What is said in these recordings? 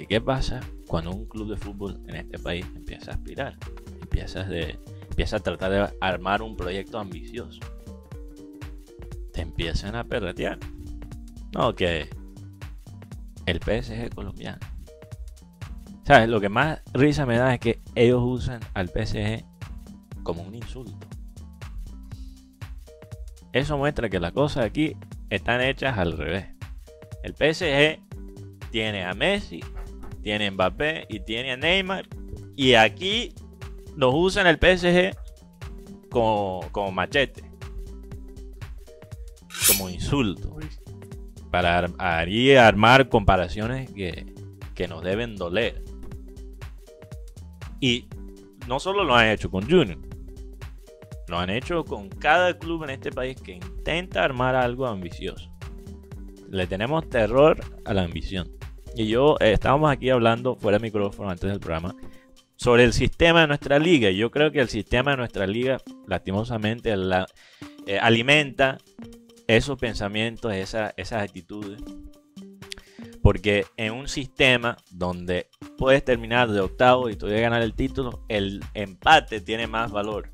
¿qué pasa cuando un club de fútbol en este país empieza a aspirar? Empieza a tratar de armar un proyecto ambicioso. Te empiezan a perretear. No, que el PSG colombiano. ¿Sabes? Lo que más risa me da es que ellos usan al PSG como un insulto. Eso muestra que las cosas aquí están hechas al revés. El PSG tiene a Messi, tiene a Mbappé y tiene a Neymar. Y aquí nos usan el PSG como machete, como insulto, para armar comparaciones que nos deben doler. Y no solo lo han hecho con Junior, lo han hecho con cada club en este país que intenta armar algo ambicioso. Le tenemos terror a la ambición. Y estábamos aquí hablando fuera de micrófono antes del programa sobre el sistema de nuestra liga. Y yo creo que el sistema de nuestra liga, lastimosamente, alimenta esos pensamientos, esas actitudes. Porque en un sistema donde puedes terminar de octavo y todavía ganar el título, el empate tiene más valor.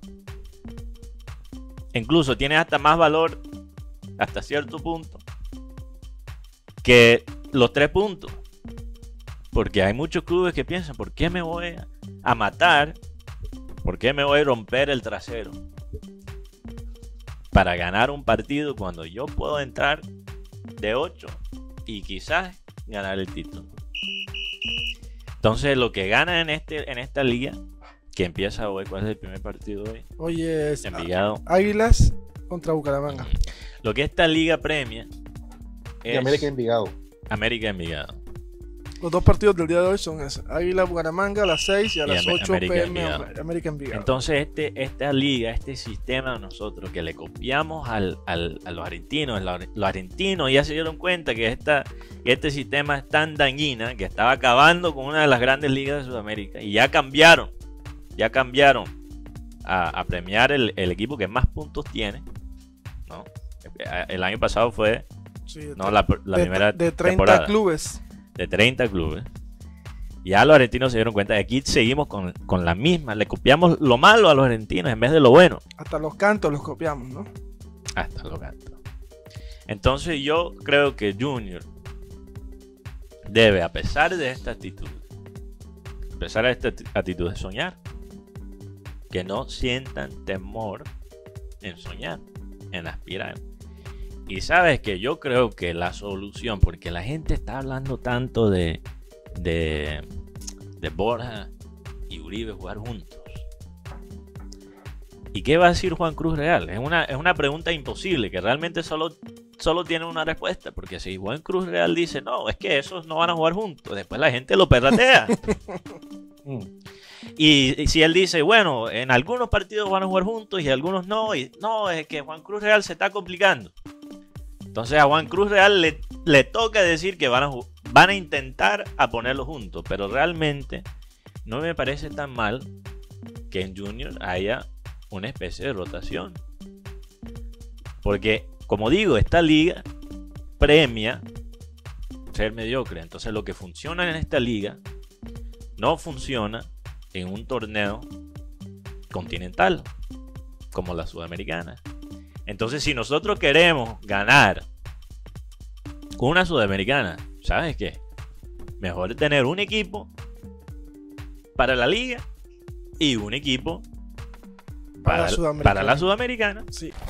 Incluso tiene hasta más valor, hasta cierto punto, que los 3 puntos. Porque hay muchos clubes que piensan, ¿por qué me voy a matar? ¿Por qué me voy a romper el trasero para ganar un partido cuando yo puedo entrar de 8 y quizás ganar el título? Entonces lo que gana en esta liga, que empieza hoy, ¿cuál es el primer partido hoy? Hoy es Envigado. Águilas contra Bucaramanga. Lo que esta liga premia es América Envigado. América Envigado. Los 2 partidos del día de hoy son esos: Águila Bucaramanga a las 6 y a las 8 América p.m. Envigado. América Envigado. Entonces esta liga, este sistema de nosotros que le copiamos a los argentinos, los argentinos ya se dieron cuenta que este sistema es tan dañina que estaba acabando con una de las grandes ligas de Sudamérica y ya cambiaron a premiar el equipo que más puntos tiene, ¿no? El año pasado fue la primera de 30 temporada. clubes. De 30 clubes. Ya los argentinos se dieron cuenta de que aquí seguimos con la misma. Le copiamos lo malo a los argentinos en vez de lo bueno. Hasta los cantos los copiamos, ¿no? Hasta los cantos. Entonces yo creo que Junior debe, a pesar de esta actitud, de soñar, que no sientan temor en soñar, en aspirar. Y sabes que yo creo que la solución, porque la gente está hablando tanto de Borja y Uribe jugar juntos. ¿Y qué va a decir Juan Cruz Real? Es una pregunta imposible, que realmente solo tiene una respuesta. Porque si Juan Cruz Real dice, no, es que esos no van a jugar juntos, después la gente lo perratea. Y si él dice, bueno, en algunos partidos van a jugar juntos y algunos no, y no, es que Juan Cruz Real se está complicando. Entonces a Juan Cruz Real le toca decir que van a intentar a ponerlos juntos, pero realmente no me parece tan mal que en Junior haya una especie de rotación. Porque, como digo, esta liga premia ser mediocre. Entonces lo que funciona en esta liga no funciona en un torneo continental como la sudamericana. Entonces, si nosotros queremos ganar una sudamericana, ¿sabes qué? Mejor tener un equipo para la liga y un equipo para la sudamericana. Sí.